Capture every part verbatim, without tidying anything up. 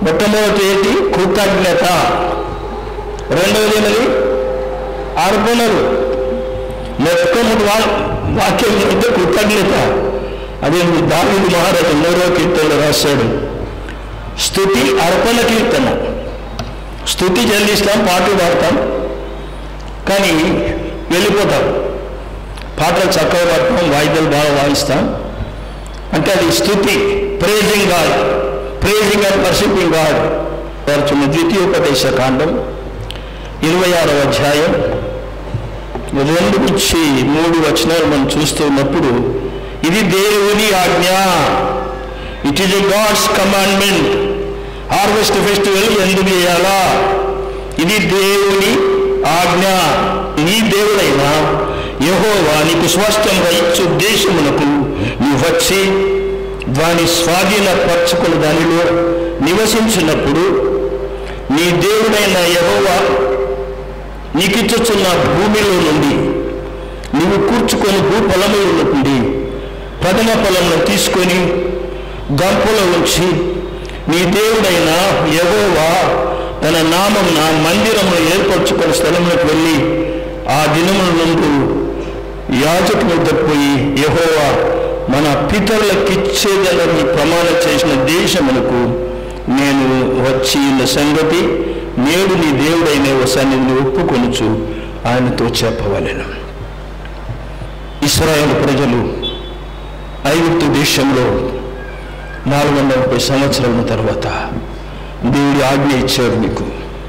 మొట్టమొదటి ఏంటి? కృతజ్ఞత. రెండవది ఏంటది? అర్పణలు. మొట్టమొదటి వాక్యం అంటే కృతజ్ఞత. అదే దావీదు మహారాజు మూడవ కీర్తనలో రాశాడు, స్తుతి అర్పణ కీర్తన. స్తుతి చెల్లిస్తాం, పాటలు పాడతాం, కానీ వెళ్ళిపోతాం. పాటలు చక్కగా పాడతాం, వాయిద్యాలు బాగా వాయిస్తాం, అంటే అది స్తుతి, praising God, praising and worshipping God. వారు ద్వితీయోపదేశ కాండం ఇరవై ఆరవ అధ్యాయం రెండు నుంచి మూడు వచనాలు మనం చూస్తున్నప్పుడు, ఇది దేవుని ఆజ్ఞ, it is a God's commandment. Harvest festival ఎందుకు చేయాలా? ఇది దేవుని ఆజ్ఞ. నీ దేవుడైన యెహోవా నీకు స్వాస్థ్యంగా ఇచ్చు దేశమునకు నీవు వచ్చి దాని స్వాధీనపరచుకుని దానిలో నివసించినప్పుడు, నీ దేవుడైన యెహోవా నీకిచ్చుచున్న భూమిలో నుండి నీవు కూర్చుకొని భూఫలముల నుండి ప్రథమ ఫలమును తీసుకొని గంపలో ఉంచి, నీ దేవుడైన యెహోవా తన నామమున మందిరమును ఏర్పరచుకుని స్థలములకు వెళ్ళి ఆ దినముల నుండి యాజకుని వద్దకు పోయి, యెహోవా మన పితరులకిచ్చేదనని ప్రమాణం చేసిన దేశమునకు నేను వచ్చి ఉన్న సంగతి నేడు నీ దేవుడైన సన్నిధిని ఒప్పుకొనుచు ఆయనతో చెప్పవలెను. ఇశ్రాయేలు ప్రజలు ఐగుప్తు దేశంలో నాలుగు వందల ముప్పై సంవత్సరాల తర్వాత దేవుడి ఆజ్ఞ ఇచ్చాడు నీకు.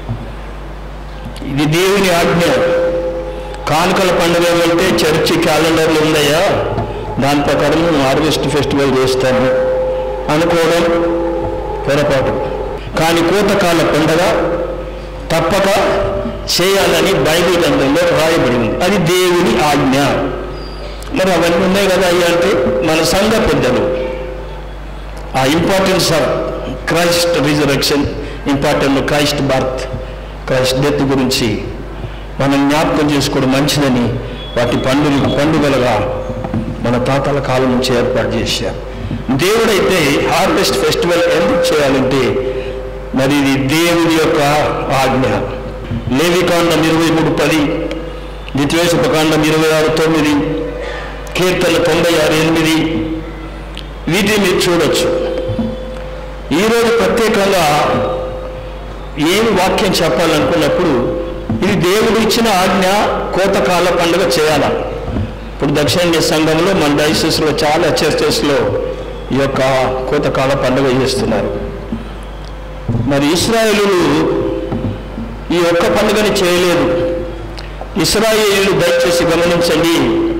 ఇది దేవుని ఆజ్ఞ. కానుకల పండుగ వెళ్తే చర్చి క్యాలెండర్లు ఉన్నాయా, దాని ప్రకారం మేము హార్వెస్ట్ ఫెస్టివల్ చేస్తాము అనుకోవడం పొరపాటు. కానీ కోతకాల పండుగ తప్పక చేయాలని బైబిల్ గ్రంథంలో రాయబడింది. అది దేవుని ఆజ్ఞ. మరి అవన్నీ ఉన్నాయి కదా అయ్యా అంటే, మన సంఘ పెద్దలు ఆ importance of Christ resurrection, important Christ birth, Christ death గురించి మనం జ్ఞాపకం చేసుకోవడం మంచిదని వాటి పండుగ పండుగలుగా మన తాతల కాలం నుంచి ఏర్పాటు చేశారు. దేవుడైతే హార్వెస్ట్ ఫెస్టివల్ ఎందుకు చేయాలంటే, మరి ఇది దేవుడి యొక్క ఆజ్ఞ. లేవికాండం ఇరవై మూడు పది, ద్వితీయోపకాండం ఇరవై ఆరు తొమ్మిది, కీర్తన తొంభై ఆరు ఎనిమిది, వీటిని మీరు చూడొచ్చు. ఈరోజు ప్రత్యేకంగా ఏం వాక్యం చెప్పాలనుకున్నప్పుడు, ఇది దేవుడు ఇచ్చిన ఆజ్ఞ, కోతకాల పండుగ చేయాల. ఇప్పుడు దక్షిణ సంఘంలో మన డైసెస్లో చాలా చర్చెస్లో ఈ యొక్క కోతకాల పండుగ చేస్తున్నారు. మరి ఇశ్రాయేలులు ఈ ఒక్క పండుగని చేయలేదు. ఇశ్రాయేలు దయచేసి గమనించండి,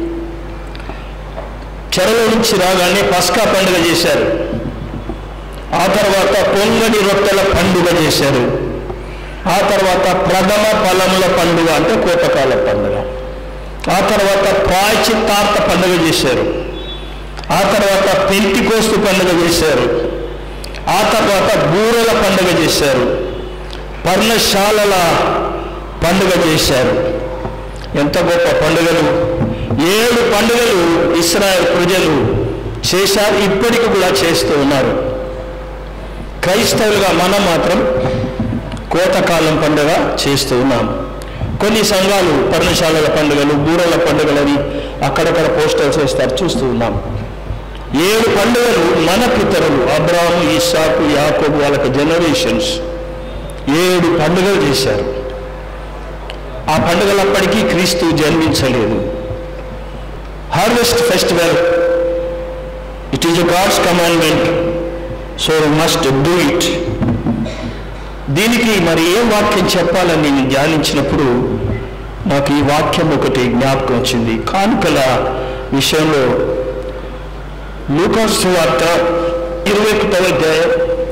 చెరలో నుంచి రాగానే పస్కా పండుగ చేశారు, ఆ తర్వాత పొంగని రొట్టెల పండుగ చేశారు, ఆ తర్వాత ప్రథమ ఫలముల పండుగ అంటే కోతకాల పండుగ, ఆ తర్వాత ప్రాయశ్చిత్తార్థ పండుగ చేశారు, ఆ తర్వాత పెంతికోస్తు పండుగ చేశారు, ఆ తర్వాత బూరెల పండుగ చేశారు, పర్ణశాలల పండుగ చేశారు. ఎంత గొప్ప పండుగలు! ఏడు పండుగలు ఇశ్రాయేల్ ప్రజలు చేశారు, ఇప్పటికి కూడా చేస్తూ ఉన్నారు. క్రైస్తవులుగా మనం మాత్రం కోతకాలం పండుగ చేస్తూ ఉన్నాం. కొన్ని సంఘాలు పర్ణశాలల పండుగలు, బూరెల పండుగలని అక్కడక్కడ పోస్టర్స్ వేస్తారు, చూస్తూ ఉన్నాం. ఏడు పండుగలు మన పితరులు అబ్రాహాము, ఇస్సాకు, యాకోబు వాళ్ళకి జనరేషన్స్ ఏడు పండుగలు చేశారు. ఆ పండుగలప్పటికీ క్రీస్తు జన్మించలేదు. Harvest festival, it is a God's commandment, so must do it. దీనికి మరి ఏం వాక్యం చెప్పాలని నేను ధ్యానించినప్పుడు నాకు ఈ వాక్యం ఒకటి జ్ఞాపకం వచ్చింది. కానుకల విషయంలో లూకాసు సువార్త ఇరవై ఒకటవ అధ్యాయం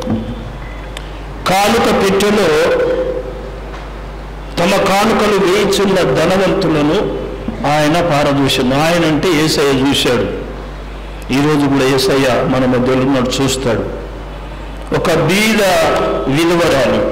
కానుక పెట్టెలో తమ కానుకలు వేయించున్న ధనవంతులను ఆయన పారదూషను. ఆయన అంటే యేసయ్య చూశాడు. ఈరోజు కూడా యేసయ్య మన మధ్యలో ఉన్నాడు, చూస్తాడు. ఒక బీద విలువరాలి,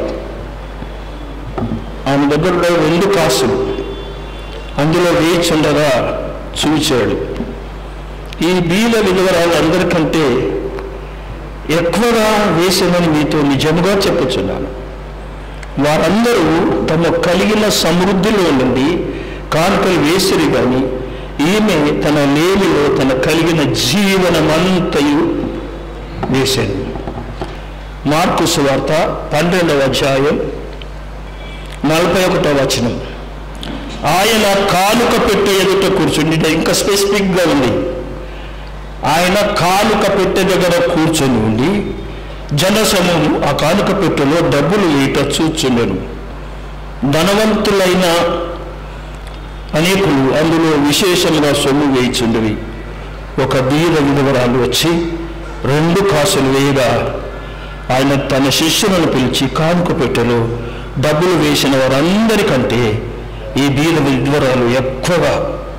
ఆమె దగ్గర రెండు కాసులు అందులో వేయించుండగా చూచాడు. ఈ బీద విలువరాలు అందరికంటే ఎక్కువగా వేసేమని మీతో నిజముగా చెప్పుచున్నాను. వారందరూ తమ కలిగిన సమృద్ధిలో నుండి కానుకలు వేసిరి కానీ ఈమె తన లేమిలో తన కలిగిన జీవనమంతయు వేశాను. మార్కు సువార్త పన్నెండవ అధ్యాయం నలభై ఒకటవ వచనం. ఆయన కానుక పెట్టే ఎదుట కూర్చుండి, ఇంకా స్పెసిఫిక్గా ఉంది, ఆయన కానుక పెట్టె దగ్గర కూర్చొని ఉండి జనసమూహం ఆ కానుక పెట్టెలో డబ్బులు వేయట చూచుండెను. ధనవంతులైన అనేకులు అందులో విశేషంగా సొమ్ము వేయిచుండేవి. ఒక బీద విధవరాలు వచ్చి రెండు కాసులు వేయగా ఆయన తన శిష్యులను పిలిచి కానుక పెట్టెలో డబ్బులు వేసిన వారందరికంటే ఈ బీద విధవరాలు ఎక్కువగా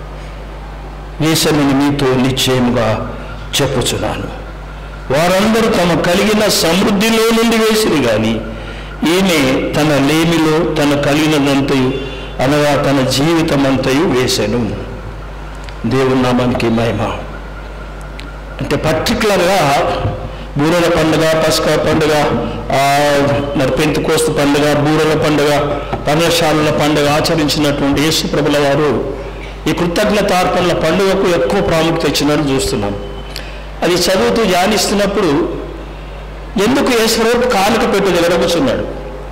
వేసమని మీతో నిశ్చయముగా చెప్పుచున్నాను. వారందరూ తమ కలిగిన సమృద్ధిలో నుండి వేసిరి కానీ ఈమె తన లేమిలో తన కలిగినదంతయు అనగా తన జీవితం అంతయు వేసెను. దేవుని నామానికి మహిమ. అంటే పర్టికులర్గా బూరల పండుగ, పస్కా పండుగ, మరి పెంతెకోస్తు పండుగ, బూరల పండుగ, పర్ణశాలల పండుగ ఆచరించినటువంటి యేసు ప్రభుల వారు ఈ కృతజ్ఞతార్పణల పండుగకు ఎక్కువ ప్రాముఖ్యత ఇచ్చినట్టు చూస్తున్నాం. అది చదువుతూ ధ్యానిస్తున్నప్పుడు ఎందుకు యేసు ప్రభు కానుక పెట్టు దగ్గర కూర్చున్నాడు?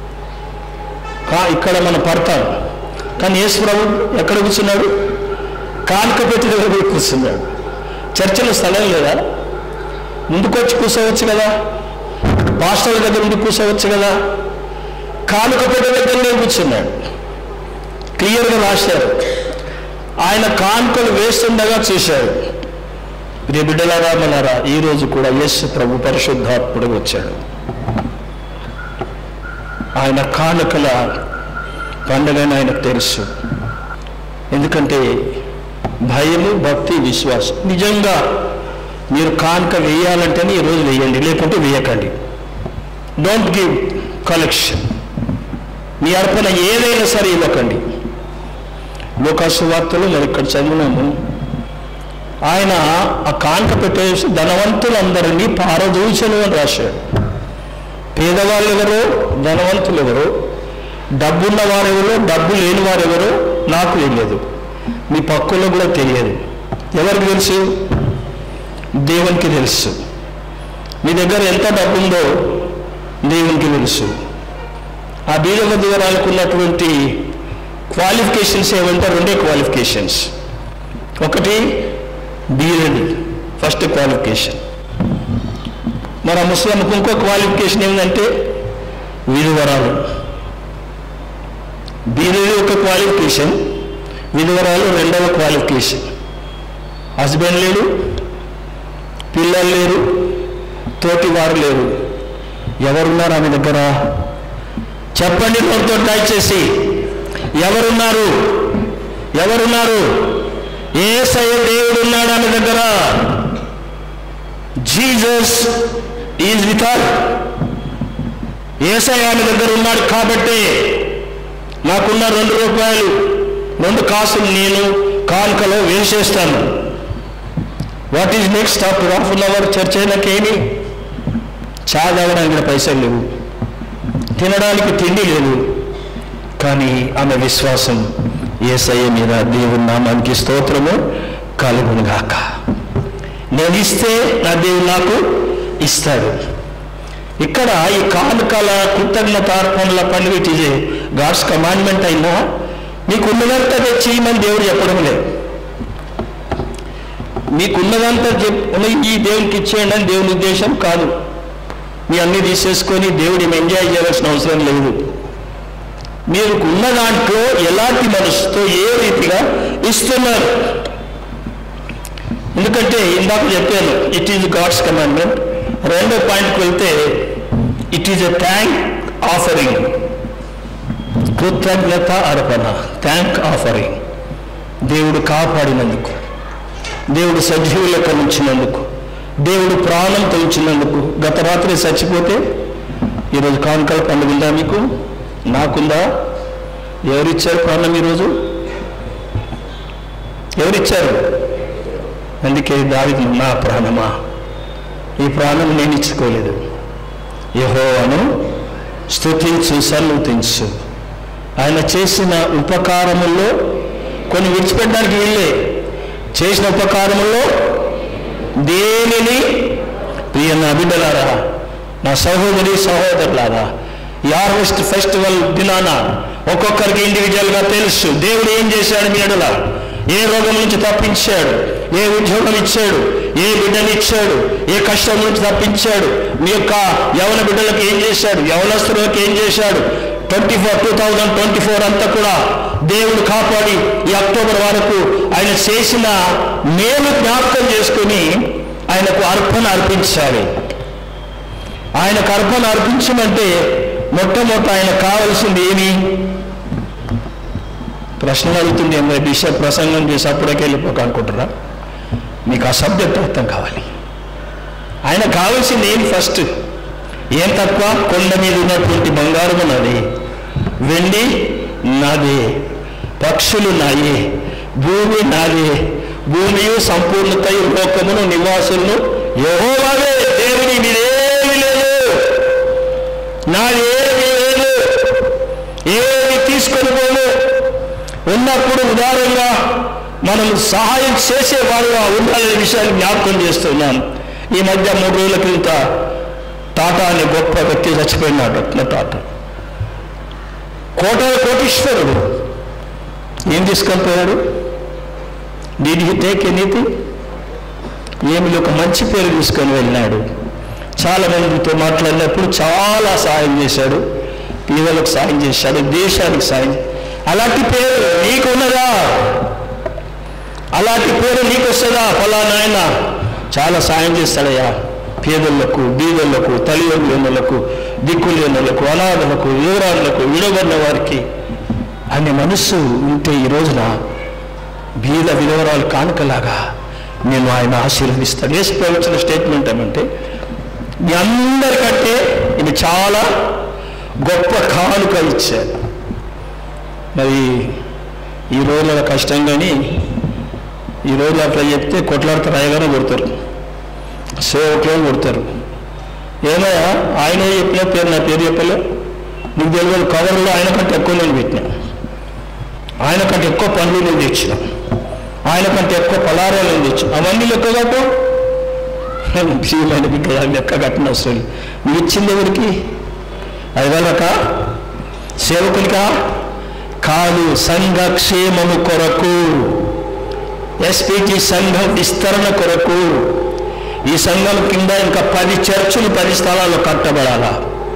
కా ఇక్కడ మనం పడతాం, కానీ యేసు ప్రభు ఎక్కడ కూర్చున్నాడు? కానుక పెట్టు దగ్గర కూర్చున్నాడు. చర్చలో స్థలం లేదా? ముందుకొచ్చి కూర్చోవచ్చు కదా, పాస్టర్ల దగ్గర ఉండి కూర్చోవచ్చు కదా. కానుక పెట్టు దగ్గరనే కూర్చున్నాడు. క్లియర్గా రాశారు. ఆయన కానుకలు వేస్తుండగా చూశారు. ప్రియ బిడ్డలారా, మనారా, ఈరోజు కూడా యేసు ప్రభు పరిశుద్ధాత్ముడు వచ్చాడు. ఆయన కానుకల పండుగని ఆయనకు తెలుసు. ఎందుకంటే భయము, భక్తి, విశ్వాసం. నిజంగా మీరు కానుక వేయాలంటేనే ఈరోజు వేయండి, లేకుంటే వేయకండి. Don't give collection. మీ అర్పణ ఏదైనా సరే ఇవ్వకండి. లోకాసు వార్తలు మరి ఇక్కడ చదివినాము. ఆయన ఆ కానుక పెట్టేసి ధనవంతులందరినీ పారదూచను అని రాశాడు. పేదవాళ్ళు ఎవరో, ధనవంతులు ఎవరో, డబ్బున్న వారెవరో, డబ్బు లేని వారెవరో నాకు తెలియదు, మీ పక్కలో కూడా తెలియదు. ఎవరికి తెలుసు? దేవునికి తెలుసు. మీ దగ్గర ఎంత డబ్బు ఉందో దేవునికి తెలుసు. ఆ బీద విధవరాలకు ఉన్నటువంటి క్వాలిఫికేషన్స్ ఏమంటే రెండే క్వాలిఫికేషన్స్. ఒకటి బీదది, ఫస్ట్ క్వాలిఫికేషన్. మరి ఆ ముస్లింకు ఇంకో క్వాలిఫికేషన్ ఏమిటంటే విధవరాలు. బీదది ఒక క్వాలిఫికేషన్, విధవరాలు రెండవ క్వాలిఫికేషన్. హస్బెండ్ లేడు, పిల్లలు లేరు, తోటి వారు లేరు. ఎవరున్నారు ఆమె దగ్గర? చెప్పండి నోటితో టైప్ చేసి. ఎవరున్నారు? ఎవరున్నారు? యేసయ్య దేవుడు ఉన్నాడు ఆమె దగ్గర. Jesus is with her. యేసయ్య ఆమె దగ్గర ఉన్నాడు కాబట్టి నాకున్న రెండు రూపాయలు రెండు కాసులు నేను కానుకలో వేసేస్తాను. What is next? After half an hour చర్చ అయినాకేమి? చా తాగడానికి పైసలు లేవు, తినడానికి తిండి లేదు. కానీ ఆమె విశ్వాసం యేసయ్య మీద. దేవుని నామానికి స్తోత్రము కలుగును గాక. నేను ఇస్తే నా దేవుడు నాకు ఇస్తాడు. ఇక్కడ ఈ కానుకల కృతజ్ఞతార్పణల పండుగ ఇట్ ఈజ్ గాడ్స్ కమాండ్మెంట్ అయినా మీకున్నదంతా తెచ్చేయమని దేవుడు చెప్పడం లేదు. మీకున్నదంతా చెప్ ఈ దేవునికి ఇచ్చేయండి అని దేవుని ఉద్దేశం కాదు. మీ అన్నీ తీసేసుకొని దేవుడిని ఎంజాయ్ చేయాల్సిన అవసరం లేదు. మీరు ఉన్న దాంట్లో ఎలాంటి మనసుతో ఏ రీతిగా ఇస్తున్నారు. ఎందుకంటే ఇందాక చెప్పాను ఇట్ ఈజ్ గాడ్స్ కమాండ్మెంట్. రెండో పాయింట్కి వెళ్తే it is a thank offering. కృతజ్ఞత అర్పణ, థ్యాంక్ ఆఫరింగ్. దేవుడు కాపాడినందుకు, దేవుడు సజీవులకు ఉంచినందుకు, దేవుడు ప్రాణం తొలిచినందుకు. గత రాత్రి చచ్చిపోతే ఈరోజు కానుకల పండుగ ఉందా మీకు? నాకుందా? ఎవరిచ్చారు ప్రాణం ఈరోజు? ఎవరిచ్చారు? అందుకే దావీదు నా ప్రాణమా ఈ ప్రాణం నేను ఇచ్చుకోలేదు. యెహోవాను స్తుతించు, సన్నుతించు. ఆయన చేసిన ఉపకారముల్లో కొన్ని విడిచిపెట్టడానికి వీళ్ళే. చేసిన ఉపకారముల్లో దేనిని, ప్రియ నా బిడ్డలారా, నా సహోదరి సహోదరులారా, ఈ హార్వెస్ట్ ఫెస్టివల్ దినాన ఒక్కొక్కరికి ఇండివిజువల్గా తెలుసు దేవుడు ఏం చేశాడు మీ ఎడల. ఏ రోగం నుంచి తప్పించాడు, ఏ ఉద్యోగం ఇచ్చాడు, ఏ బిడ్డలు ఇచ్చాడు, ఏ కష్టం నుంచి తప్పించాడు, మీ యొక్క యవన బిడ్డలకు ఏం చేశాడు, యవనస్తులకు ఏం చేశాడు. Twenty four two thousand twenty four అంతా కూడా దేవుడు కాపాడి ఈ అక్టోబర్ వరకు ఆయన చేసిన మేలు జ్ఞాపకం చేసుకుని ఆయనకు అర్పణ అర్పించాలి. ఆయనకు అర్పణ అర్పించమంటే మొట్టమొదట ఆయనకు కావలసింది ఏమి? ప్రశ్నలు అడుగుతుంది. ఏమైనా బిషప్ ప్రసంగం చేసి అప్పుడేకి వెళ్ళిపోక అనుకుంటారా? మీకు ఆ సబ్జెక్ట్ అర్థం కావాలి. ఆయన కావాల్సింది ఏం? ఫస్ట్ ఏం తక్కువ? కొండ మీద ఉన్నటువంటి బంగారము నాది, వెండి నాదే, పక్షులు నాయే, భూమి నాదే, భూమియు సంపూర్ణతయు లోకమును నివాసులను యెహోవావే. దేవుని మీదేమి లేదు, నాదేమి లేదు, ఏమి తీసుకొని పోను. ఉన్నప్పుడు ఉదారంగా మనం సహాయం చేసేవాడుగా ఉండాలనే విషయాన్ని జ్ఞాపకం చేస్తున్నాం. ఈ మధ్య మూడు రోజుల క్రింద టాటా అనే గొప్ప వ్యక్తి చచ్చిపోయినాడు. రత్న టాటా కోట కోటీశ్వరుడు. ఏం తీసుకొని పోయాడు? Did he take anything? ఏమి ఒక మంచి పేరు తీసుకొని వెళ్ళినాడు. చాలా మందితో మాట్లాడినప్పుడు చాలా సాయం చేశాడు, పిల్లలకు సాయం చేశాడు, దేశానికి సాయం. అలాంటి పేరు నీకు ఉన్నదా? అలాంటి పేరు నీకు వస్తుందా? ఫలానా ఆయన చాలా సాయం చేస్తాడయ్యా పేదలకు, బీదలకు, తల్లిదండ్రులకు, దిక్కులేనులకు, అనాథలకు, వివరాలకు, విడబడిన వారికి అనే మనస్సు ఉంటే ఈ రోజున బీద విధవరాలు కానుకలాగా నేను ఆయన ఆశీర్వదిస్తాను. వేసి ప్రవచన స్టేట్మెంట్ ఏమంటే, మీ అందరికంటే ఇది చాలా గొప్ప కానుక ఇచ్చారు. మరి ఈ రోజుల కష్టం కానీ ఈ రోజులు అట్లా చెప్తే కొట్లాడితే రాయగానే కొడతారు, సేవకులను కొడతారు. ఏమయ్యా ఆయన చెప్పిన పేరు నా పేరు చెప్పలే, నీకు తెలియదు. కవర్లో ఆయన కంటే ఎక్కువ నేను పెట్టినా, ఆయన కంటే ఎక్కువ పనులు నేను తెచ్చిన, ఆయన కంటే ఎక్కువ పలారాలు నేను తెచ్చిన. అవన్నీ లెక్క కట్టు. బిడ్డ లెక్క కట్టిన అసలు నువ్వు ఇచ్చింది ఎవరికి? అదిగలక సేవకునికా కాదు, సంఘ క్షేమము కొరకు, ఎస్పీటీ సంఘం విస్తరణ కొరకు. ఈ సంఘం కింద ఇంకా పది చర్చులు పది స్థలాల్లో కట్టబడాలా.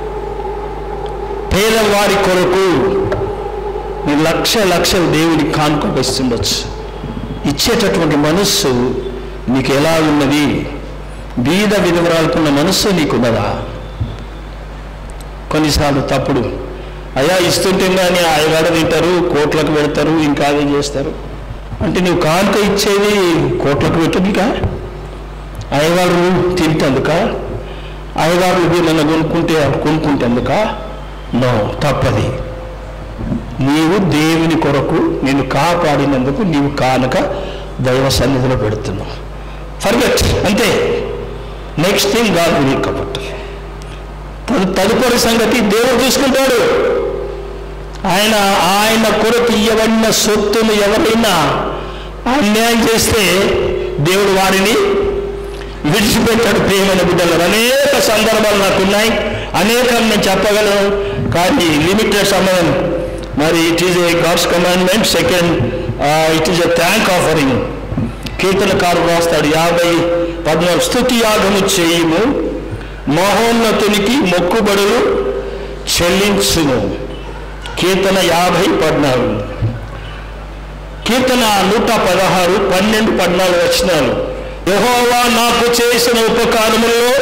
పేదవారి కొరకు మీరు లక్ష లక్షలు దేవుడికి కానుక ఇస్తుండొచ్చు. ఇచ్చేటటువంటి మనస్సు నీకు ఎలా ఉన్నది? బీద విధవరాలకున్న మనస్సు నీకున్నదా? కొన్నిసార్లు తప్పుడు అయ్యా ఇస్తుంటే కానీ ఆయగాడ తింటారు, కోట్లకు పెడతారు, ఇంకా అదే చేస్తారు. అంటే నువ్వు కానుక ఇచ్చేది కోట్లకు పెట్టదుకా? అయ్యగారు తింటందుక? అయ్యగారు వీళ్ళని కొనుక్కుంటే కొనుక్కుంటేందుక? నో, తప్పది. నీవు దేవుని కొరకు నేను కాపాడినందుకు నీవు కానుక దైవ సన్నిధిలో పెడుతున్నావు. ఫర్గెట్, అంతే. నెక్స్ట్ థింగ్ గాడ్ విల్ కబట్. తదుపరి సంగతి దేవుడు చూసుకుంటాడు. ఆయన ఆయన కొరకు ఇవ్వబడిన సొత్తును ఎవరైనా అన్యాయం చేస్తే దేవుడు వారిని విడిచిపెట్టాడు. ప్రియమైన బిడ్డలు, అనేక సందర్భాలు నాకున్నాయి, అనేకం నేను చెప్పగలను, కానీ లిమిటెడ్ సమయం. మరి it is a God's commandment. Second, it is a thank offering. కీర్తనకారుడు రాస్తాడు యాభై పద్నాలుగు స్తుతి యాగము చేయుము, మహోన్నతునికి మొక్కుబడులు చెల్లించుము. కీర్తన యాభై పద్నాలుగు. కీర్తన నూట పదహారు పన్నెండు పద్నాలుగు వచనాలు. యెహోవా నాకు చేసిన ఉపకారములలో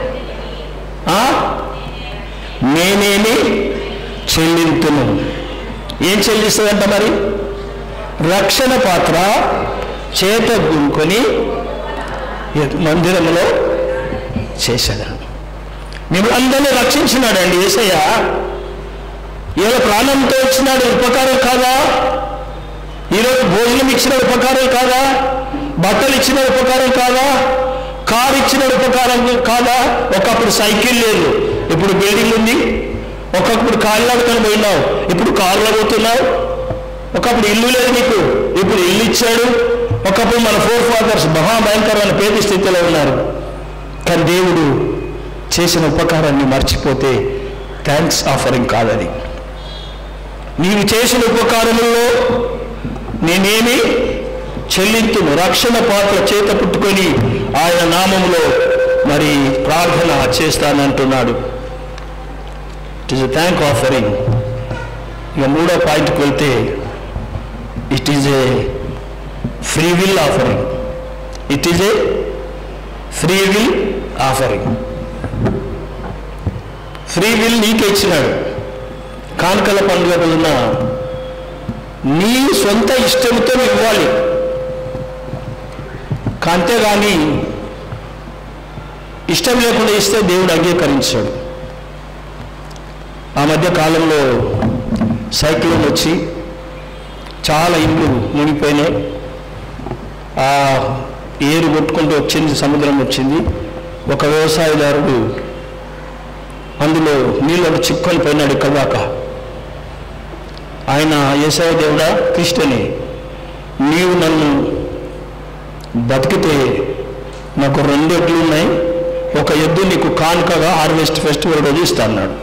నేనేమి చెల్లింతును. ఏం చెల్లిస్తుందంట మరి? రక్షణ పాత్ర చేత గుంకొని మందిరంలో చేశాడు. మిమ్మల్ని అందరినీ రక్షించినాడండి యేసయ్య. ఏదో ప్రాణంతో ఇచ్చినాడు, ఉపకారం కాదా? ఈరోజు భోజనం ఇచ్చిన ఉపకారం కాదా? బట్టలు ఇచ్చిన ఉపకారం కాదా? కారు ఇచ్చిన ఉపకారం కాదా? ఒకప్పుడు సైకిల్ లేదు, ఇప్పుడు బిల్డింగ్ ఉంది. ఒకప్పుడు కాళ్ళాడుకొని పోయినావు, ఇప్పుడు కారులో పోతున్నావు. ఒకప్పుడు ఇల్లు లేదు నీకు, ఇప్పుడు ఇల్లు ఇచ్చాడు. ఒకప్పుడు మన ఫోర్ ఫాదర్స్ మహాభయంకరమైన పేద స్థితిలో ఉన్నారు. కానీ దేవుడు చేసిన ఉపకారాన్ని మర్చిపోతే థ్యాంక్స్ ఆఫరింగ్ కాదని. నీవు చేసిన ఉపకారముల్లో నేనేమి చెల్లింతును, రక్షణ పాత్ర చేత పుట్టుకొని ఆయన నామములో మరి ప్రార్థన చేస్తానంటున్నాడు. It is a thank offering. ఇక మూడో పాయింట్కి వెళ్తే it is a free will offering. It is a free will offering. Free will నీకే ఇచ్చినాడు. కానుకల పండుగ రోజున నీ సొంత ఇష్టంతో ఇవ్వాలి, అంతేగాని ఇష్టం లేకుండా ఇస్తే దేవుడు అంగీకరించాడు. ఆ మధ్య కాలంలో సైక్లోన్ వచ్చి చాలా ఇళ్ళు మునిగిపోయినాయి. ఆ ఏరు కొట్టుకుంటూ వచ్చింది, సముద్రం వచ్చింది. ఒక వ్యవసాయదారుడు అందులో నీళ్ళకు చిక్కుని పోయినాడు. ఇక్కడ దాకా ఆయన యేసయ్య దేవుడా, క్రిస్టియనే, నీవు నన్ను బతికితే నాకు రెండు ఎడ్లు ఉన్నాయి, ఒక ఎద్దు నీకు కానుకగా హార్వెస్ట్ ఫెస్టివల్ రోజు ఇస్తా అన్నాడు.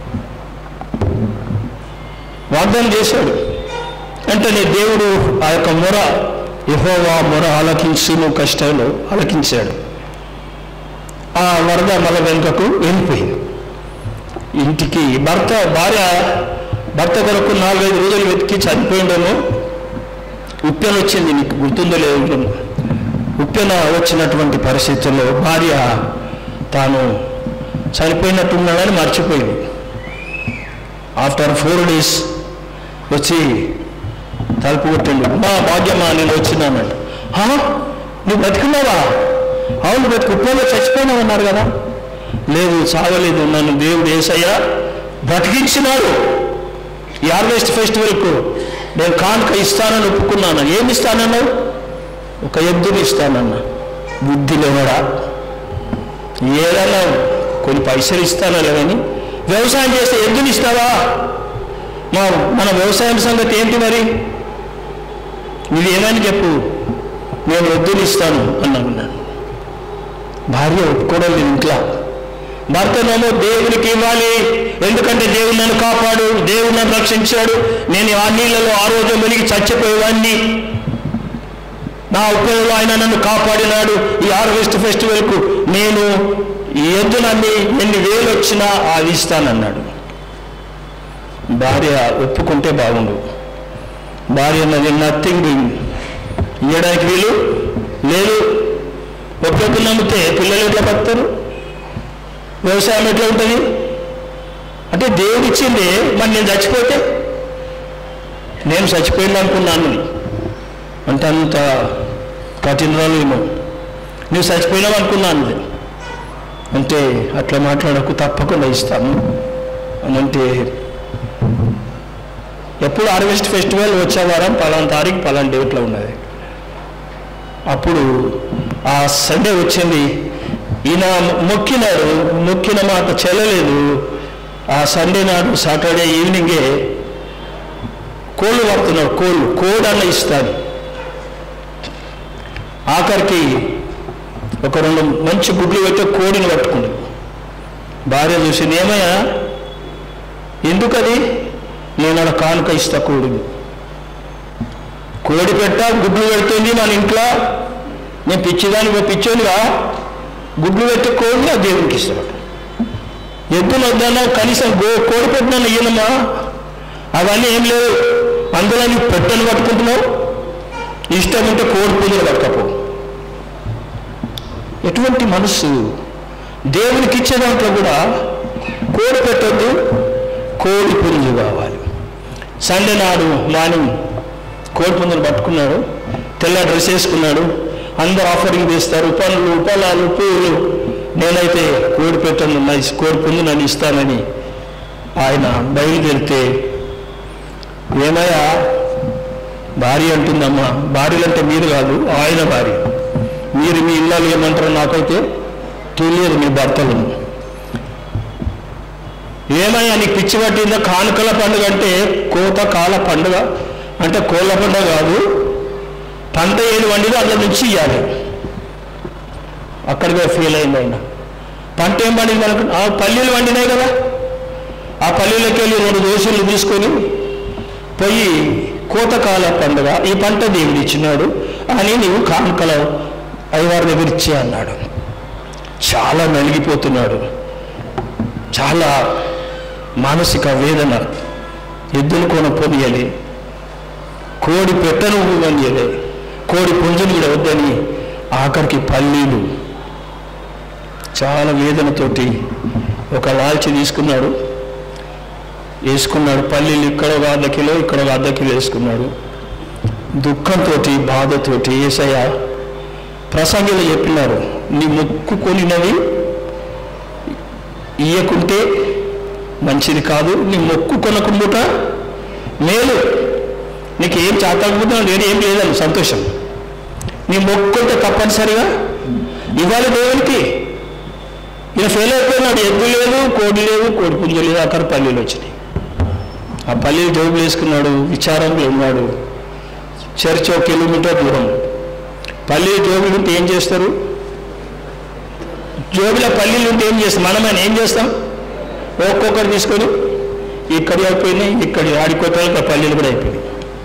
వాగ్దానం చేశాడు. వెంటనే దేవుడు ఆ యొక్క మొర, యెహోవా మొర ఆలకించును కష్టంలో ఆలకించాడు. ఆ వరద మల వెనుకకు వెళ్ళిపోయింది. ఇంటికి భర్త భార్య భర్త కొరకు నాలుగైదు రోజులు వెతికి చనిపోయిండేమో. ఉప్పెన వచ్చింది, నీకు గుర్తుందో లేదు. ఉప్పెన వచ్చినటువంటి పరిస్థితుల్లో భార్య తాను చనిపోయినట్టున్నాడని మర్చిపోయింది. ఆఫ్టర్ ఫోర్ డేస్ వచ్చి తలుపు కొట్టిండు. మా భాగ్యమా, నేను వచ్చినానంట. నువ్వు బతికున్నావా? అవును బతికి, ఉప్పెనలో చచ్చిపోయినావు అన్నారు కదా. లేదు, చావలేదు, నన్ను దేవుడు యేసయ్య బ్రతికించినాడు. ఈ హార్వెస్ట్ ఫెస్టివల్కు నేను కానుక ఇస్తానని ఒప్పుకున్నాను. ఏమి ఇస్తానన్నావు? ఒక ఎద్దుని ఇస్తానన్నా. బుద్ధి లేవడా? ఏదన్నా కొన్ని పైసలు ఇస్తానా లేవని వ్యవసాయం చేస్తే ఎద్దుని ఇస్తావా? మా మన వ్యవసాయం సంగతి ఏంటి మరి? నువ్వు ఏమని చెప్పు, నేను ఎద్దుని ఇస్తాను అన్నాను. భార్య ఒప్పుకోవడం లేదు ఇంట్లో. భర్తనేమో దేవునికి ఇవ్వాలి, ఎందుకంటే దేవుడు నన్ను కాపాడు, దేవుడు నన్ను రక్షించాడు, నేను ఆ నీళ్ళలో ఆ రోజు మునిగి చచ్చిపోయేవాడిని, నా ఉపయోగంలో ఆయన నన్ను కాపాడినాడు, ఈ హార్వెస్ట్ ఫెస్టివల్కు నేను ఈ ఎద్దునన్ని ఎన్ని వేలు వచ్చినా అది ఇస్తానన్నాడు. భార్య ఒప్పుకుంటే బాగుండు. భార్య అన్నది నథింగ్ డూయింగ్, ఇవ్వడానికి వీలు లేదు. ఒక్కొక్కరు నమ్మితే పిల్లలు ఎట్లా బతారు? వ్యవసాయం ఎట్లా ఉంటుంది? అంటే దేవుడు ఇచ్చింది, మరి నేను చచ్చిపోతే, నేను చచ్చిపోయింది అనుకున్నాను అంటే అంత కఠినరాలు ఏమో. నువ్వు చచ్చిపోయినావు అనుకున్నాను అంటే అట్లా మాట్లాడకు, తప్పకుండా ఇస్తాను అని అంటే, ఎప్పుడు హార్వెస్ట్ ఫెస్టివల్ వచ్చే వారం పలానా తారీఖు పలానా డేట్లో ఉన్నది. అప్పుడు ఆ సండే వచ్చింది. ఈయన మొక్కినాడు, మొక్కిన మాట చెల్లలేదు. ఆ సండే నాడు సాటర్డే ఈవినింగే కోళ్ళు పడుతున్నాడు. కోళ్ళు కోడన్న ఇస్తాను. ఆఖరికి ఒక రెండు మంచి గుడ్లు పెట్టి కోడిని పట్టుకుంది. భార్య చూసింది, ఏమయ్యా ఎందుకది? నేను అలా కానుక ఇస్తా కోడిని. కోడి పెట్ట గుడ్లు పెడుతుంది మన ఇంట్లో, నేను పిచ్చిదానికి పిచ్చోనిగా గుడ్లు పెట్టి కోడిని ఆ దేవునికి ఇస్తాడు. ఎద్దులు వద్దన్నా కనీసం గో కోడి పెట్టినా ఇయ్యనమ్మా, అవన్నీ ఏం లేవు. అందులో నీకు పెట్టెలు పట్టుకుంటున్నావు, ఇష్టం ఉంటే కోడి పుంజులు పట్టకపో. ఎటువంటి మనస్సు! దేవునికి ఇచ్చే దాంట్లో కూడా కోడి పెట్టద్దు, కోడి పుంజు కావాలి. సండే నాడు మార్నింగ్ కోడి పుంజులు పట్టుకున్నాడు, తెల్ల డ్రెస్ వేసుకున్నాడు. అందరూ ఆఫరింగ్ చేస్తారు, పనులు పొలాలు పూలు. నేనైతే కోడి పెట్టను, కోడి పుంజు నన్ను ఇస్తానని ఆయన బయలుదేరితే, ఏమయ్యా భార్య అంటుందమ్మా, భార్యలు అంటే మీరు కాదు, ఆయన భార్య, మీరు మీ ఇళ్ళలో ఏమంటారో నాకైతే తెలియదు. మీ భర్తలు ఏమయ్యా నీకు పిచ్చి పట్టిందా? కానుకల పండుగ అంటే కోతకాల పండుగ అంటే కోళ్ళ పండుగ కాదు. పంట ఏది వండిదో అందులో నుంచి ఇవ్వాలి. అక్కడికే ఫెయిల్ అయింది ఆయన. పంట ఏం పండింది అనుకు ఆ పల్లీలు వండినాయి కదా, ఆ పల్లీలకి వెళ్ళి రెండు దోశలు తీసుకొని పోయి కోతకాల పండుగ ఈ పంట దేవుడు ఇచ్చినాడు అని నీవు కానుకల అయ్యవారి దగ్గర ఇచ్చే అన్నాడు. చాలా నలిగిపోతున్నాడు, చాలా మానసిక వేదన. ఎద్దులు కొన పొనియలే, కోడి పెట్టను కొనియలే, కోడి పుంజుని కూడా వద్దని ఆఖరికి పల్లీలు. చాలా వేదనతోటి ఒక లాల్చి తీసుకున్నాడు, వేసుకున్నాడు. పల్లీలు ఇక్కడ ఒక అర్ధ కిలో, ఇక్కడ ఒక అర్ధ కిలో వేసుకున్నాడు. దుఃఖంతో బాధతోటి యేసయ్య ప్రసంగిలో చెప్పినారు, నీ ముక్కు కొనినవి ఇయ్యకుంటే మంచిది కాదు, నీ మొక్కు కొనకుండుట మేలు. నీకు ఏం చేతకపోతే నేను ఏం లేదని సంతోషం. నీ మొక్కుంటే తప్పనిసరిగా ఇవ్వాలి దేవునికి. ఈయన ఫెయిల్ అయిపోయినాడు. ఎద్దు లేదు, కోడి లేదు, కోడి పుంజు లేదు, అక్కడ పల్లీలు వచ్చినాయి. ఆ పల్లీలు జోబులు వేసుకున్నాడు, విచారంలో ఉన్నాడు. చర్చ్ ఒక కిలోమీటర్ దూరం. పల్లీలు జోబులు ఉంటే ఏం చేస్తారు? జోబుల పల్లీలు ఉంటే ఏం చేస్తాం? మనమైనా ఏం చేస్తాం? ఒక్కొక్కరు తీసుకొని ఇక్కడి అయిపోయినాయి, ఇక్కడి ఆడిపోతాయి, పల్లీలు కూడా అయిపోయినాయి.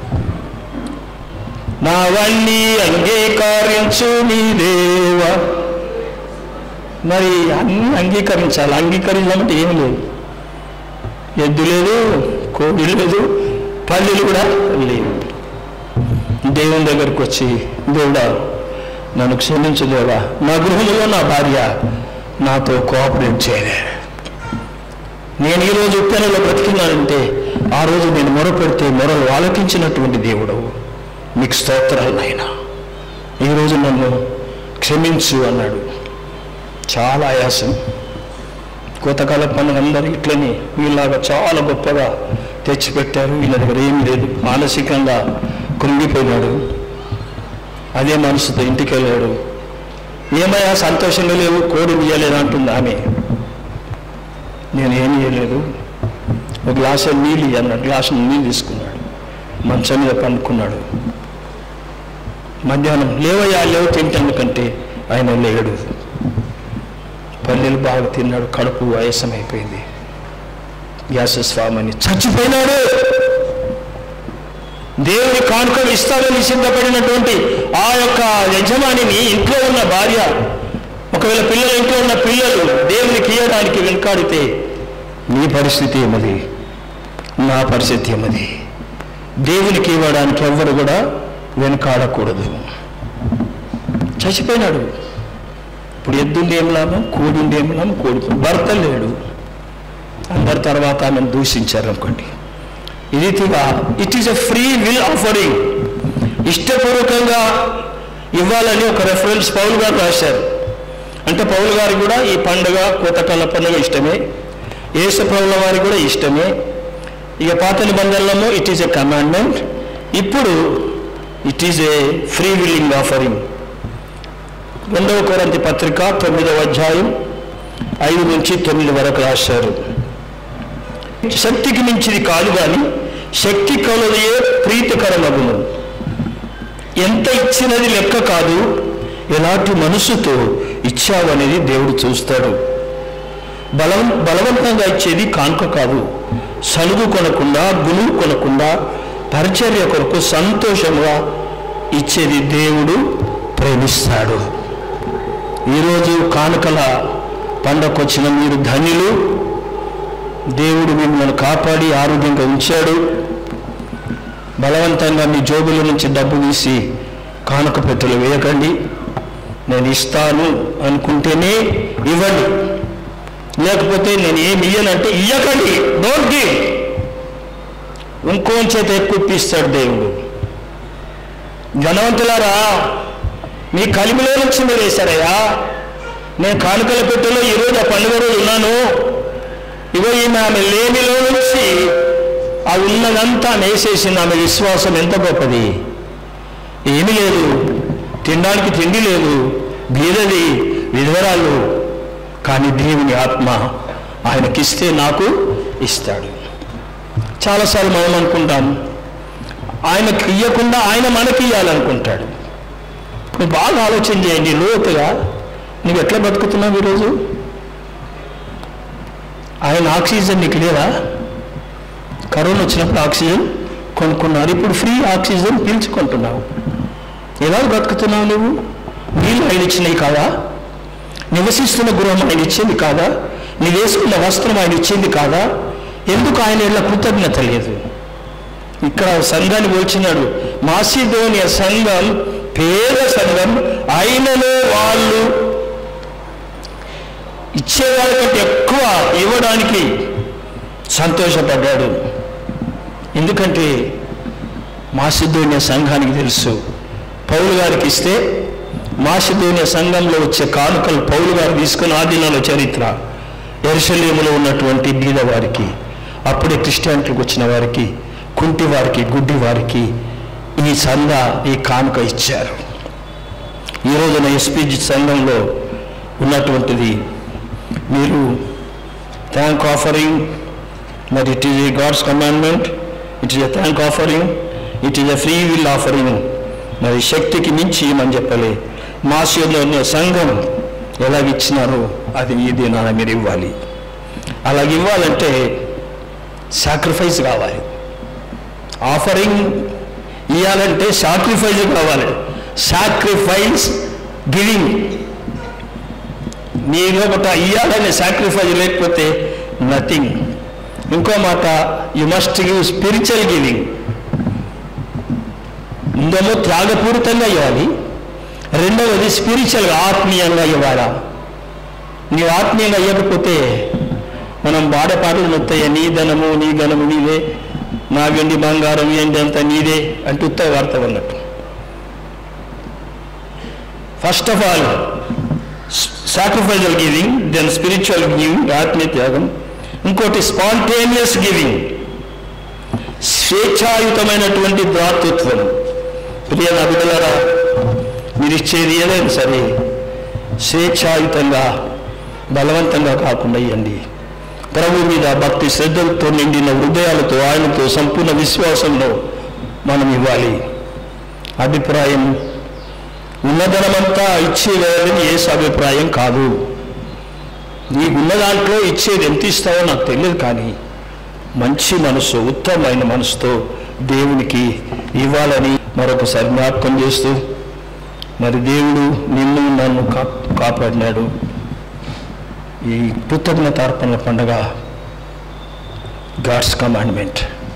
నావన్నీ అంగీకరించు నీ దేవా. మరి అన్ని అంగీకరించాలి. అంగీకరించాలంటే ఏం లేదు, ఎద్దు లేదు, కోడి లేదు, పల్లీలు కూడా లేవు. దేవుని దగ్గరకు వచ్చి, దేవుడా నన్ను క్షమించు దేవా, నా గృహంలో నా భార్య నాతో కోఆపరేట్ చేయలే, నేను ఈరోజు ఉత్తరంలో బ్రతికినానంటే ఆ రోజు నేను మొరపెడితే మొరలు ఆలకించినటువంటి దేవుడు, నీకు స్తోత్రాలు నాయనా, ఈరోజు నన్ను క్షమించు అన్నాడు. చాలా ఆయాసం. కోతకాల పండుగ అందరూ ఇట్లని వీళ్ళలాగా చాలా గొప్పగా తెచ్చిపెట్టారు. వీళ్ళ దగ్గర ఏమి లేదు. మానసికంగా కృంగిపోయినాడు. అదే మనసుతో ఇంటికి వెళ్ళాడు. ఏమయ్యా సంతోషంగా లేవు, కోడి ఇయ్యలేదు అంటుంది ఆమె. నేను ఏమి ఇయ్యలేదు, ఒక గ్లాసు నీళ్ళు ఇయ్యన్నాడు. గ్లాసు నీళ్ళు తీసుకున్నాడు, మంచం మీద పండుకున్నాడు. మధ్యాహ్నం లేవయ్యా లేవు తింటానికంటే ఆయన లేడు. పల్లెలు బాగా తిన్నాడు, కడుపు ఆయాసం అయిపోయింది. గ్యాస్ స్వామిని చచ్చిపోయినాడు. దేవుని కానుకలు ఇస్తాడని సిద్ధపడినటువంటి ఆ యొక్క యజమానిని ఇంట్లో ఉన్న భార్య, ఒకవేళ పిల్లలు ఇంట్లో ఉన్న పిల్లలు దేవునికి ఇవ్వడానికి వెనుకాడితే నీ పరిస్థితి ఏమది, నా పరిస్థితి ఏమది? దేవునికి ఇవ్వడానికి ఎవ్వరు కూడా వెనుకాడకూడదు. చచ్చిపోయినాడు. ఇప్పుడు ఎద్దుండి ఏం లాభం, కోడిండి ఏం లాభం? కోడి భర్త లేడు. అందరి తర్వాత ఆమెను దూషించారు అనుకోండి. ఈ రీతిగా it is a free will offering. ఇష్టపూర్వకంగా ఇవ్వాలని ఒక రెఫరెన్స్ పౌలు గారు రాశారు. అంటే పౌలు గారికి కూడా ఈ పండుగ కోతకాల పండుగ ఇష్టమే, యేసు ప్రభువుల వారికి కూడా ఇష్టమే. ఇక పాత నిబంధనలలో ఇట్ ఈస్ ఎ కమాండ్మెంట్, ఇప్పుడు it is a free willing offering. రెండవ కొరింథీ పత్రిక తొమ్మిదవ అధ్యాయం ఐదు నుంచి తొమ్మిది వరకు రాశారు. శక్తికి మించిది కాదు కానీ శక్తి కలుగే ప్రీతికరమగును. ఎంత ఇచ్చినది లెక్క కాదు, ఎలాంటి మనసుతో ఇచ్చావనేది దేవుడు చూస్తాడు. బలం బలవంతంగా ఇచ్చేది కానుక కాదు. సలుగు కొనకుండా, గులువు కొనకుండా పరిచర్య కొరకు సంతోషంగా ఇచ్చేది దేవుడు ప్రేమిస్తాడు. ఈరోజు కానుకల పండగకు వచ్చిన మీరు ధన్యులు. దేవుడు మిమ్మల్ని కాపాడి ఆరోగ్యంగా ఉంచాడు. బలవంతంగా మీ జోబుల నుంచి డబ్బు తీసి కానుక పెట్టెలు వేయకండి. నేను ఇస్తాను అనుకుంటేనే ఇవ్వండి, లేకపోతే నేను ఏమి ఇయ్యనంటే ఇయ్యకండి. Don't give. ఇంకో చేత ఎక్కువ ఇప్పిస్తాడు దేవుడు. ధనవంతులారా, మీ కలిమిలో నుంచి మీరు వేశారయ్యా. నేను కానుకల పెట్టెలో ఈరోజు ఆ పండుగ రోజు ఉన్నాను. ఇగో ఈమె ఆమె లేమిలో నుంచి ఆ ఉన్నదంతా వేసేసింది. ఆమె విశ్వాసం ఎంత గొప్పది. ఏమీ లేదు, తినడానికి తిండి లేదు, బీదది, విధవరాలు, కానీ దేవుని ఆత్మ ఆయనకిస్తే నాకు ఇస్తాడు. చాలాసార్లు మనం అనుకుంటాం ఆయనకి ఇవ్వకుండా ఆయన మనకి ఇవ్వాలనుకుంటాడు. నువ్వు బాగా ఆలోచన చేయండి లోతుగా, నువ్వు ఎట్లా బతుకుతున్నావు ఈరోజు? ఆయన ఆక్సిజన్ నీకు లేదా? కరోనా వచ్చినప్పుడు ఆక్సిజన్ కొనుక్కున్నారు, ఇప్పుడు ఫ్రీ ఆక్సిజన్ పీల్చుకుంటున్నావు. ఎలా బతుకుతున్నావు నువ్వు? నీళ్ళు ఆయన ఇచ్చినవి కాదా? నివసిస్తున్న గృహం ఆయన ఇచ్చింది కాదా? నీ వేసుకున్న వస్త్రం ఆయన ఇచ్చింది కాదా? ఎందుకు ఆయన ఇలా కృతజ్ఞత లేదు? ఇక్కడ సంఘాన్ని పోల్చినాడు. మాసిదోనియా సంఘం పేద సంఘం అయినను వాళ్ళు ఇచ్చేవాళ్ళకంటే ఎక్కువ ఇవ్వడానికి సంతోషపడ్డాడు. ఎందుకంటే మాసిదోనియా సంఘానికి తెలుసు పౌలు గారికి ఇస్తే మాసిదోనియా సంఘంలో వచ్చే కానుకలు పౌలు గారు తీసుకుని ఆ దినాల చరిత్ర యెరూషలేములో ఉన్నటువంటి బీద వారికి, అప్పుడే క్రిస్టియానిటీకి వచ్చిన వారికి, కుంటి వారికి, గుడ్డి వారికి ఈ సంఘ ఈ కానుక ఇచ్చారు. ఈ రోజున ఎస్పీజీ సంఘంలో ఉన్నటువంటిది మీరు థ్యాంక్ ఆఫరింగ్, మరి it is a God's commandment, it is a thank offering, it is a free will offering. మరి శక్తికి మించి ఏమని చెప్పలే. మాసిదోనియా సంఘం ఎలాగిచ్చినారో అది ఈ దినాన మీరు ఇవ్వాలి. అలాగ ఇవ్వాలంటే సాక్రిఫైస్ కావాలి. ఆఫరింగ్ ఇవ్వాలంటే సాక్రిఫైస్ కావాలి. Sacrifice giving. మీరు ఒకట ఇవ్వాలనే సాక్రిఫైస్ లేకపోతే నథింగ్. ఇంకో మాట, you must give spiritual giving. ఇందులో త్యాగపూరితంగా ఇవ్వాలి, రెండవది స్పిరిచువల్గా ఆత్మీయంగా ఇవ్వాలా. నీవు ఆత్మీయంగా ఇవ్వకపోతే మనం బాడపాటలు నొత్తాయి, నీ ధనము నీ ఘనము నీదే, నా వెండి బంగారం ఏంటి అంతా నీదే అంటూ ఉత్త వార్త అన్నట్టు. First of all sacrificial giving, then spiritual giving, ఆత్మీయ త్యాగం. ఇంకోటి స్పాంటేనియస్ గివింగ్, స్వేచ్ఛాయుతమైనటువంటి దాతృత్వం. ప్రియ నా బిడ్డలారా, మీరు ఇచ్చేది ఏదైనా సరే స్వేచ్ఛాయుతంగా బలవంతంగా కాకుండా ఇవ్వండి. ప్రభు మీద భక్తి శ్రద్ధలతో నిండిన హృదయాలతో ఆయనతో సంపూర్ణ విశ్వాసంలో మనం ఇవ్వాలి. అభిప్రాయం ఉన్నదనమంతా ఇచ్చేవేయాలని ఏ అభిప్రాయం కాదు. నీకున్న దాంట్లో ఇచ్చేది ఎంత ఇస్తావో నాకు తెలియదు, కానీ మంచి మనసు, ఉత్తమమైన మనసుతో దేవునికి ఇవ్వాలని మరొకసారి జ్ఞాపకం చేస్తూ, మరి దేవుడు నిన్ను నన్ను కా కాపాడినాడు. ఈ కృతజ్ఞతార్పణల పండుగ God's commandment.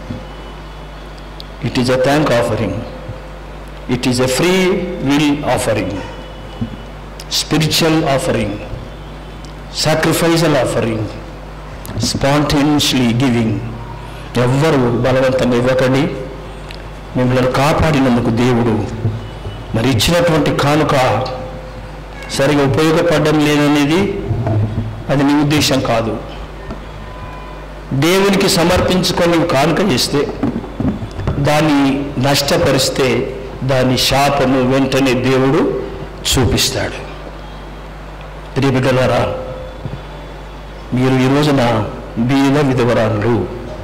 It is a thank offering, it is a free will offering, spiritual offering, sacrificial offering, spontaneously giving. ఎవ్వరు బలవంతంగా ఇవ్వకండి. మిమ్మల్ని కాపాడినందుకు దేవుడు మరి ఇచ్చినటువంటి కానుక సరిగా ఉపయోగపడడం లేదనేది అది నీ ఉద్దేశం కాదు. దేవునికి సమర్పించుకొని కానుక చేస్తే దాన్ని నష్టపరిస్తే దాని శాపము వెంటనే దేవుడు చూపిస్తాడు. ప్రియ బిడ్డలారా, మీరు ఈ రోజున బీద విధవరాలు,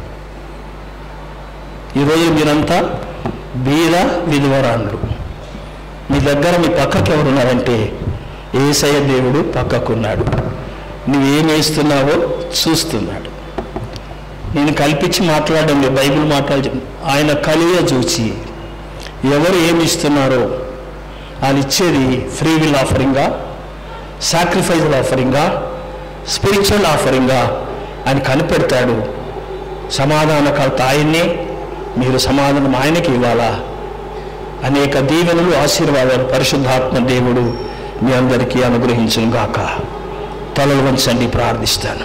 ఈరోజు మీరంతా బీద విధవరాలు. మీ దగ్గర మీ పక్కకి ఎవరున్నారంటే యేసయ్య దేవుడు పక్కకున్నాడు. నువ్వేం వేస్తున్నావో చూస్తున్నాడు. నేను కల్పించి మాట్లాడడం లేదు, బైబిల్ మాట్లాడి ఆయన కలియ చూసి ఎవరు ఏమి ఇస్తున్నారో ఆయన ఇచ్చేది ఫ్రీ విల్ ఆఫరింగా, సాక్రిఫైజల్ ఆఫరింగా, స్పిరిచువల్ ఆఫరింగా ఆయన కనిపెడతాడు. సమాధానకర్త ఆయన్నే, మీరు సమాధానం ఆయనకి ఇవ్వాలా. అనేక దీవెనలు, ఆశీర్వాదాలు పరిశుద్ధాత్మ దేవుడు మీ అందరికీ అనుగ్రహించును గాక. తలలు వంచండి, ప్రార్థిస్తాను.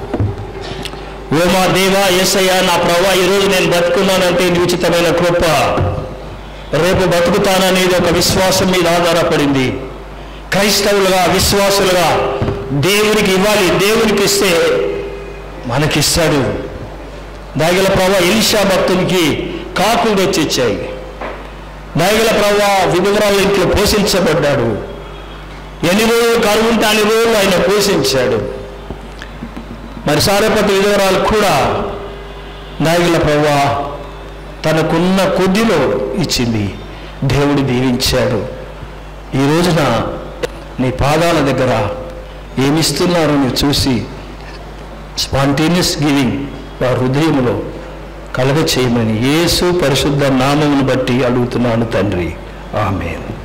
ఓ మా దేవా యేసయ్య, నా ప్రభువా, ఈరోజు నేను బతుకున్నానంటే నీ ఉచితమైన కృప. రేపు బతుకుతాననేది ఒక విశ్వాసం మీద ఆధారపడింది. క్రైస్తవులుగా, విశ్వాసులుగా దేవునికి ఇవ్వాలి. దేవునికి ఇస్తే మనకిస్తాడు. దయగల ప్రభువా, ఎలీషా భక్తునికి కాకులు తెచ్చి ఇచ్చాయి. దయగల ప్రభువా, విధవరాల ఇంట్లో పోషించబడ్డాడు. ఎన్ని రోజులు కరువు ఉంటే అన్ని రోజులు ఆయన పోషించాడు. మరి సారేపతి విధవరాలు కూడా నాయకుల ప్రభువా తనకున్న కొద్దిలో ఇచ్చింది, దేవుడు దీవించాడు. ఈ రోజున నీ పాదాల దగ్గర ఏమిస్తున్నారో నువ్వు చూసి స్పాంటేనియస్ గివింగ్ వారి హృదయంలో కలగ చేయమని యేసు పరిశుద్ధ నామమును బట్టి అడుగుతున్నాను తండ్రి. ఆమేన్.